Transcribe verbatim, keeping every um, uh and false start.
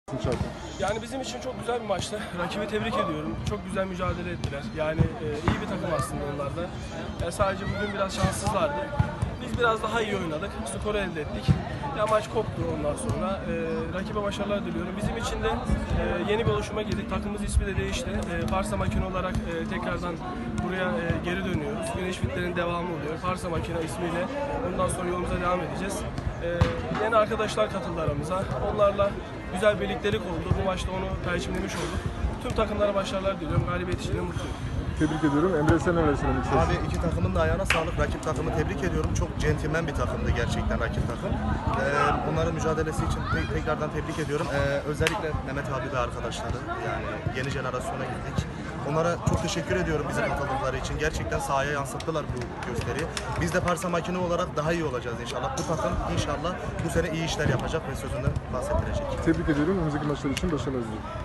Yani bizim için çok güzel bir maçtı. Rakibi tebrik ediyorum. Çok güzel mücadele ettiler. Yani e, iyi bir takım aslında onlar da. E, sadece bugün biraz şanssızlardı. Biz biraz daha iyi oynadık. Skoru elde ettik. Ya maç koptu ondan sonra. E, rakibe başarılar diliyorum. Bizim için de e, yeni bir oluşuma girdik. Takımımız ismi de değişti. E, Parsa Makine olarak e, tekrardan buraya e, geri dönüyoruz. Güneş Fitler'in devamı oluyor. Parsa Makine ismiyle bundan sonra yolumuza devam edeceğiz. E, yeni arkadaşlar katıldı aramıza. Onlarla güzel birliktelik oldu. Bu maçta onu perçinlemiş olduk. Tüm takımlara başarılar diliyorum. Galibiyet için de mutluyum. Tebrik ediyorum. Emre, sen neler söylemek istersin? Abi iki takımın da ayağına sağlık. Rakip takımı tebrik ediyorum. Çok centilmen bir takımdı gerçekten rakip takım. Ee, onların mücadelesi için te tekrardan tebrik ediyorum. Ee, özellikle Mehmet abi ve arkadaşları, yani yeni jenerasyona gittik. Onlara çok teşekkür ediyorum bize katılımları için. Gerçekten sahaya yansıttılar bu gösteriyi. Biz de Parsa Makine olarak daha iyi olacağız inşallah. Bu takım inşallah bu sene iyi işler yapacak ve sözünden bahsettirecek. Tebrik ediyorum. Önümüzdeki maçlar için başarılar diliyorum.